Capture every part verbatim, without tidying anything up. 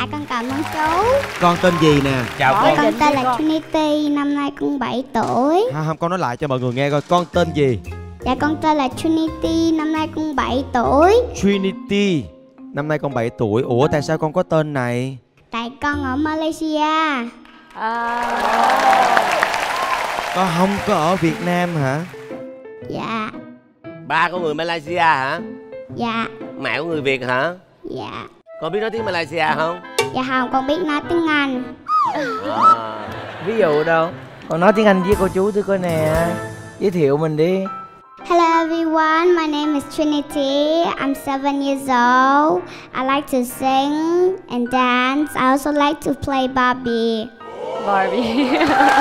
Dạ con cảm ơn chú. Con tên gì nè? Chào Dạ, con. con tên là Trinity, năm nay con bảy tuổi. Ha, không, con nói lại cho mọi người nghe coi. Con tên gì? Dạ con tên là Trinity, năm nay con bảy tuổi. Trinity, năm nay con bảy tuổi. Ủa tại sao con có tên này? Tại con ở Malaysia. À... Con không có ở Việt Nam hả? Dạ. Ba của người Malaysia hả? Dạ. Mẹ của người Việt hả? Dạ. Con biết nói tiếng Malaysia không? Dạ không, con biết nói tiếng Anh. À. Ví dụ đâu? Con nói tiếng Anh với cô chú tôi coi nè. Giới thiệu mình đi. Hello everyone, my name is Trinity. I'm seven years old. I like to sing and dance. I also like to play Barbie. Barbie.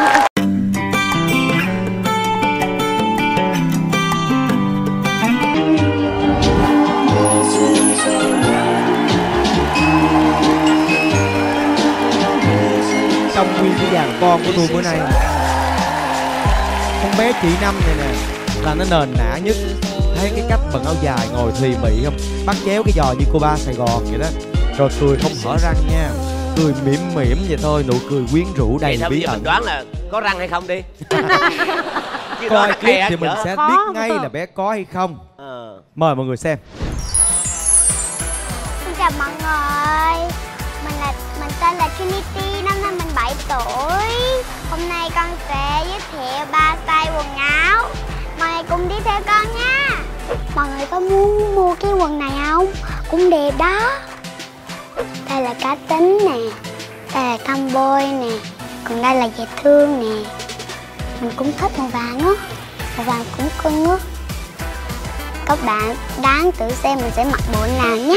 Trong nguyên cái dàn con của tôi bữa nay, con bé chị Năm này nè là nó nền nã nhất. Thấy cái cách bận áo dài ngồi thùy mị không, bắt chéo cái giò như cô ba Sài Gòn vậy đó, rồi cười không hở răng nha, cười mỉm mỉm vậy thôi, nụ cười quyến rũ đầy bí ẩn. Mình đoán là có răng hay không đi. Coi clip thì mình sẽ biết ngay là bé có hay không. Ờ. Mời mọi người xem. Xin chào mọi người. Mình là mình tên là Trinity, năm nay mình bảy tuổi. Hôm nay con sẽ giới thiệu ba style quần áo. Mọi người cùng đi theo con nha. Mọi người có muốn mua cái quần này không? Cũng đẹp đó. Đây là cá tính nè, đây là tomboy nè, còn đây là dễ thương nè. Mình cũng thích màu vàng á, màu vàng cũng cưng á. Các bạn đáng tự xem mình sẽ mặc bộ nào nhé.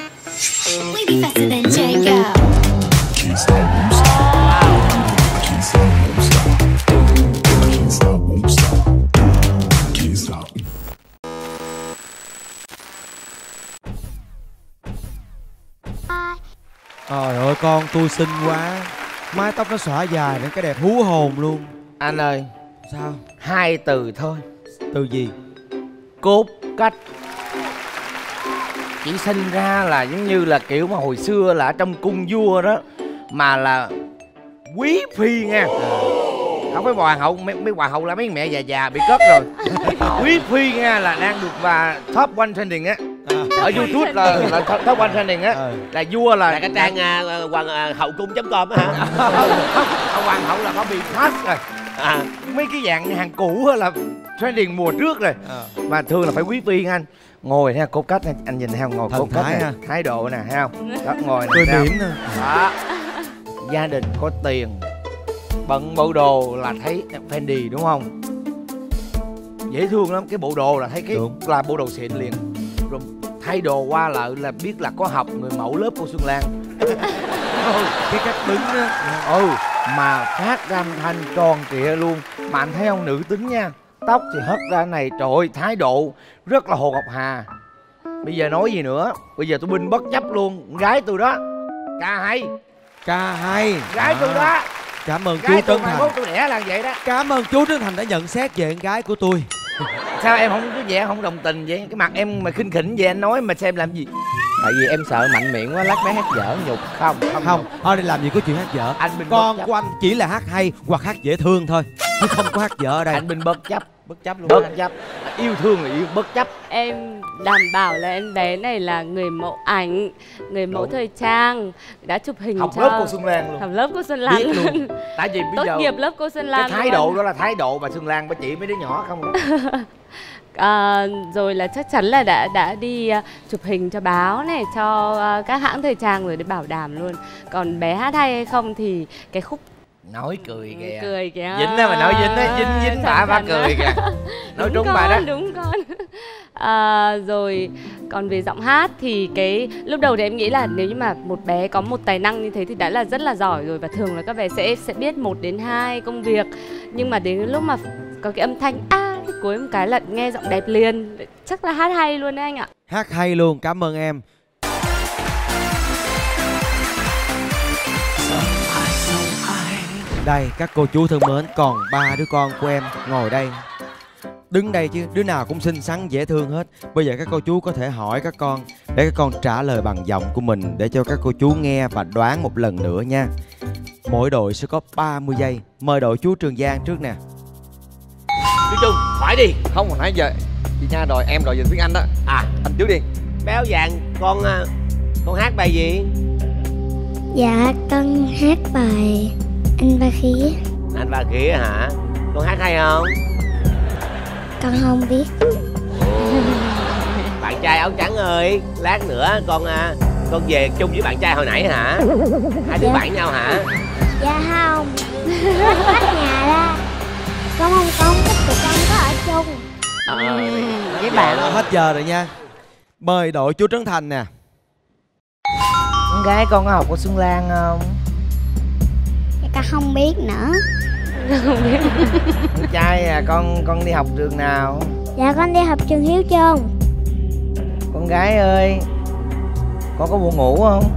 Trời ơi con tôi xinh quá, mái tóc nó xõa dài đến cái đẹp hú hồn luôn. Anh ơi, Sao? hai từ thôi. Từ gì? Cốt cách. Chỉ sinh ra là giống như là kiểu mà hồi xưa là ở trong cung vua đó, mà là quý phi nha. Không phải hoàng hậu, mấy, mấy hoàng hậu là mấy mẹ già già bị cất rồi. Quý phi nha là đang được và top one trending á. Ở YouTube là, là top one trending á. Ừ. Là vua là Là cái trang à, hoàng à, hậu cung chấm com á hả? không, hoàng hậu là có bị pass rồi. À. Mấy cái dạng hàng cũ là trending mùa trước rồi. Mà thường là phải quý phi anh. Ngồi ha, cốt cách anh nhìn thấy không? Ngồi Thần cốt cách thái này, ha. thái độ nè, thấy không? Đó, ngồi Cười nè, mỉm nè. đó. Gia đình có tiền, bận bộ đồ là thấy Fendi đúng không? Dễ thương lắm, cái bộ đồ là thấy cái Đúng. là bộ đồ xịn liền. Rồi thay đồ qua lại là biết là có học người mẫu lớp cô Xuân Lan. Cái cách đứng á. Ừ, mà phát ra âm thanh tròn trịa luôn. Mà anh thấy không, nữ tính nha. Tóc thì hất ra này, trời ơi, thái độ rất là Hồ Ngọc Hà. Bây giờ nói gì nữa, bây giờ tôi binh bất chấp luôn. Gái tôi đó, ca hay. Ca hay. Gái À. tôi đó. Cảm ơn Gái chú tôi Trấn mai Thành. mốt tôi đẻ là vậy đó. Cảm ơn chú Trấn Thành đã nhận xét về con gái của tôi. Sao em không có vẻ không đồng tình vậy? Cái mặt em mà khinh khỉnh vậy anh nói mà xem làm gì? Tại vì em sợ mạnh miệng quá lát bé hát dở nhục. Không, không, Không, ở đây làm gì có chuyện hát dở. Anh Bình Con bất chấp. của anh chỉ là hát hay hoặc hát dễ thương thôi, chứ không có hát dở ở đây. Anh Bình bất chấp. Bất chấp luôn. Bất chấp. Yêu thương là yêu bất chấp. Em đảm bảo là em bé này là người mẫu ảnh, người mẫu thời trang, đã chụp hình Học cho lớp cô Xuân Lan luôn. học lớp cô Xuân Lan Biết luôn. luôn. Tại vì bây Tốt giờ nghiệp lớp cô Xuân Lan cái thái luôn. độ đó là thái độ bà Xuân Lan bà chỉ mấy đứa nhỏ không đó. À, rồi là chắc chắn là đã đã đi uh, chụp hình cho báo này, cho uh, các hãng thời trang rồi để bảo đảm luôn. Còn bé hát hay hay không thì cái khúc Nói cười kìa. cười kìa. Dính đó mà nói dính đó, dính dính Thật bà bà thật cười đó. kìa. Nói Đúng trúng con, bà đó. đúng con. À, rồi còn về giọng hát thì cái lúc đầu thì em nghĩ là nếu như mà một bé có một tài năng như thế thì đã là rất là giỏi rồi, và thường là các bé sẽ sẽ biết một đến hai công việc, nhưng mà đến lúc mà có cái âm thanh a thì cuối một cái là nghe giọng đẹp liền, chắc là hát hay luôn đấy anh ạ. Hát hay luôn, cảm ơn em. Đây các cô chú thân mến, còn ba đứa con của em ngồi đây. Đứng đây chứ, đứa nào cũng xinh xắn dễ thương hết. Bây giờ các cô chú có thể hỏi các con để các con trả lời bằng giọng của mình, để cho các cô chú nghe và đoán một lần nữa nha. Mỗi đội sẽ có ba mươi giây. Mời đội chú Trường Giang trước nè. Chú Trung, hỏi đi. Không, hồi nãy giờ chị Nha đòi em đòi về tiếng Anh đó. À, Anh trước đi. Béo vàng, con con hát bài gì? Dạ con hát bài Anh Ba Khía. Anh Ba Khía hả? Con hát hay không? Con không biết. Bạn trai áo trắng ơi, lát nữa con con về chung với bạn trai hồi nãy hả? Hai đứa Dạ. bạn nhau hả? Dạ không. Cách nhà ra. Con không con thích tụi con có ở chung. Ờ, Với bạn Hết giờ rồi nha. Mời đội chú Trấn Thành nè. Con gái con có học ở Xuân Lan không? Dạ con không biết nữa. Con trai à, con con đi học trường nào? Dạ con đi học trường Hiếu Trơn. Con gái ơi, con có buồn ngủ không?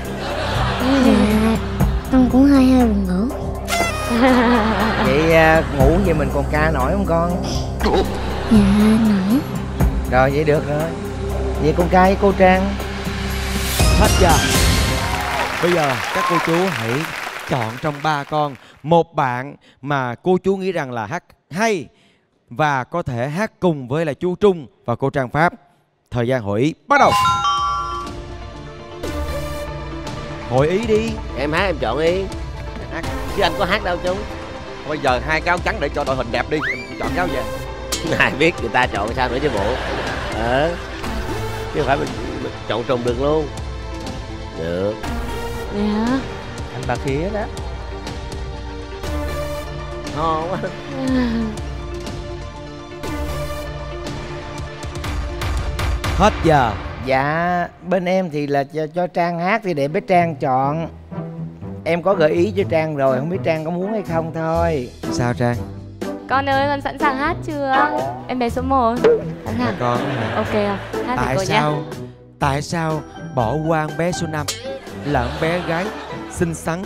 Dạ con cũng hơi hơi buồn ngủ. Vậy à, ngủ vậy mình còn ca nổi không con? Dạ nổi. Rồi vậy được rồi. Vậy con ca với cô Trang. Hết giờ. Bây giờ các cô chú hãy chọn trong ba con một bạn mà cô chú nghĩ rằng là hát hay và có thể hát cùng với là chú Trung và cô Trang Pháp. Thời gian hội ý bắt đầu. Hội ý đi. em hát em chọn đi. Hát. Chứ anh có hát đâu chú. Bây giờ hai cái áo trắng để cho đội hình đẹp đi. Em chọn cái áo vàng. Ai biết người ta chọn sao nữa chứ bộ. Ờ. Chứ không phải mình, mình chọn trùng được luôn. Được. Dạ. Anh Ba Khía đó. Ngon quá. Hết giờ. Dạ bên em thì là cho, cho Trang hát thì để bé Trang chọn. Em có gợi ý cho Trang rồi, không biết Trang có muốn hay không thôi. Sao Trang? Con ơi, con sẵn sàng hát chưa? Em bé số một. Sẵn Là sàng. con hả? Ok không? Hát Tại thử cô nhé. sao? Tại sao bỏ qua con bé số năm là con bé gái xinh xắn,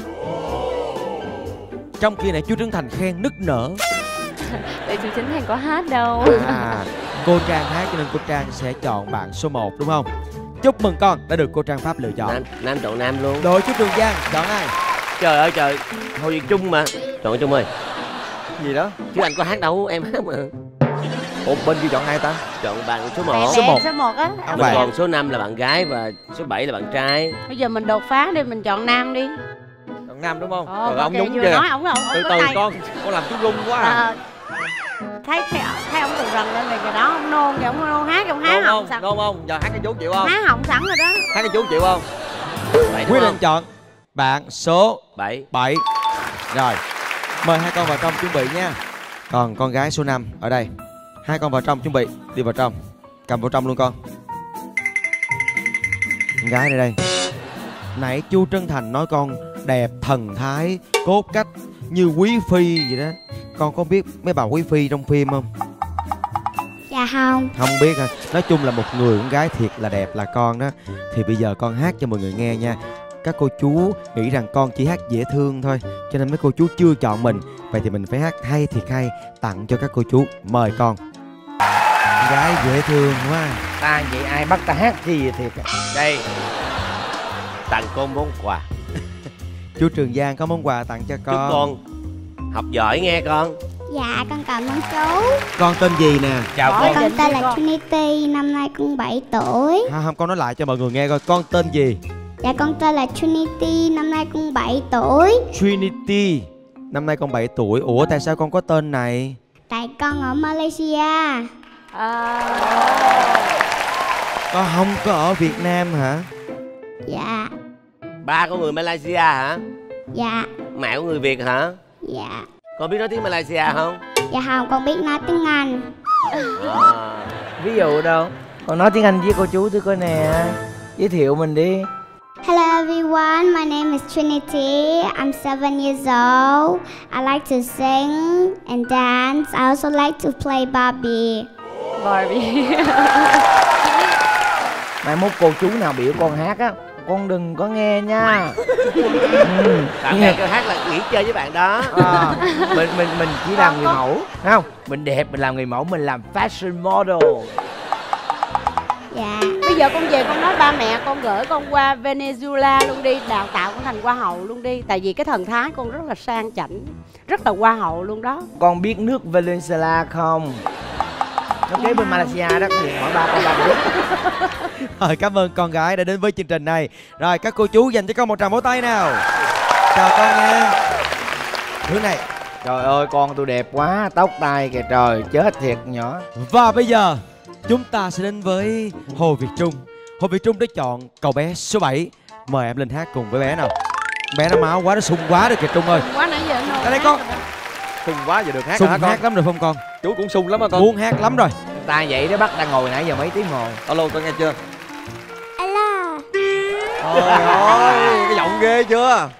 trong khi này chú Trấn Thành khen nức nở. Để chú Trấn Thành có hát đâu. À, cô Trang hát cho nên cô Trang sẽ chọn bạn số một đúng không? Chúc mừng con đã được cô Trang Pháp lựa chọn. Nam, nam chọn nam luôn. Đội chú Trường Giang chọn ai? Trời ơi trời. Thôi Việt Trung mà. Chọn Trung ơi. Gì đó? Chứ anh có hát đâu, em hát mà. Ủa bên kia chọn ai ta? Chọn bạn số Bé một. Số bé một. số một á. Không Mình phải. còn số năm là bạn gái và số bảy là bạn trai. Bây giờ mình đột phá đi, mình chọn nam đi. Chọn nam đúng không? Ờ, Rồi ok, ông nhúng vừa kìa. nói ổng ổng Từ có từ tay. con, con làm chú rung quá à. Ờ, thấy thấy thấy ông từ rần lên rồi, cái đó ông nôn kìa, ông nôn hát ông há Nôn họng không? sẵn, Nôn không? Giờ hát cái chú chịu không? há họng sẵn rồi đó. Hát cái chú chịu không? Bảy đúng Quyết định không? chọn bạn số Bảy. bảy. Rồi, mời hai con vào trong chuẩn bị nha. Còn con gái số năm ở đây. Hai con vào trong chuẩn bị, đi vào trong. Cầm vào trong luôn con. Con gái đây đây. Nãy chú Trấn Thành nói con đẹp thần thái, cốt cách như quý phi vậy đó. Con có biết mấy bà quý phi trong phim không? Dạ không. Không biết hả? Nói chung là một người con gái thiệt là đẹp là con đó. Thì bây giờ con hát cho mọi người nghe nha. Các cô chú nghĩ rằng con chỉ hát dễ thương thôi, cho nên mấy cô chú chưa chọn mình. Vậy thì mình phải hát hay thiệt hay, tặng cho các cô chú. Mời con. Con gái dễ thương quá. Ta vậy ai bắt ta hát gì vậy thiệt? Đây. Tặng con món quà. Chú Trường Giang có món quà tặng cho Chúc con. con học giỏi nghe con. Dạ con cảm ơn chú. Con tên gì nè? Chào Hỏi con. Con định tên đi là con. Trinity, năm nay con bảy tuổi. Ha, không, con nói lại cho mọi người nghe coi. Con tên gì? Dạ con tên là Trinity, năm nay con bảy tuổi. Trinity. Năm nay con bảy tuổi. Ủa tại sao con có tên này? Tại con ở Malaysia. À, Con không có ở Việt Nam hả? Dạ. Ba của người Malaysia hả? Dạ. Mẹ của người Việt hả? Dạ. Con biết nói tiếng Malaysia không? Dạ không, con biết nói tiếng Anh. À. Ví dụ đâu? Con nói tiếng Anh với cô chú tôi coi nè. Giới thiệu mình đi. Hello everyone, my name is Trinity. I'm seven years old. I like to sing and dance. I also like to play Barbie. Barbie. Mai mốt cô chú nào biểu con hát á, con đừng có nghe nha. Ừ. Bạn bè kêu hát là nghỉ chơi với bạn đó. À, mình mình mình chỉ làm người mẫu, thấy không? Mình đẹp, mình làm người mẫu, mình làm fashion model. Dạ. Bây giờ con về con nói ba mẹ con gửi con qua Venezuela luôn đi, đào tạo con thành hoa hậu luôn đi. Tại vì cái thần thái con rất là sang chảnh, rất là hoa hậu luôn đó. Con biết nước Venezuela không? Nó kế bên Malaysia đó, thì hỏi ba con ba biết. Rồi, cảm ơn con gái đã đến với chương trình này. Rồi, các cô chú dành cho con một tràng vỗ tay nào. Chào con nha. Thứ này. Trời ơi, con tôi đẹp quá, tóc tai kìa trời, chết thiệt nhỏ. Và bây giờ chúng ta sẽ đến với Hồ Việt Trung. Hồ Việt Trung đã chọn cậu bé số bảy. Mời em lên hát cùng với bé nào. Bé nó máu quá, nó sung quá rồi kìa Trung ơi. Quá nãy giờ nó. Đây đây con. Sung quá giờ được hát Sung rồi hả con? hát lắm rồi không con? Chú cũng sung lắm hả con? Muốn hát lắm rồi. Ta vậy đó, bắt đang ngồi nãy giờ mấy tiếng ngồi. Alo, con nghe chưa? Alo. Trời ơi, cái giọng ghê chưa?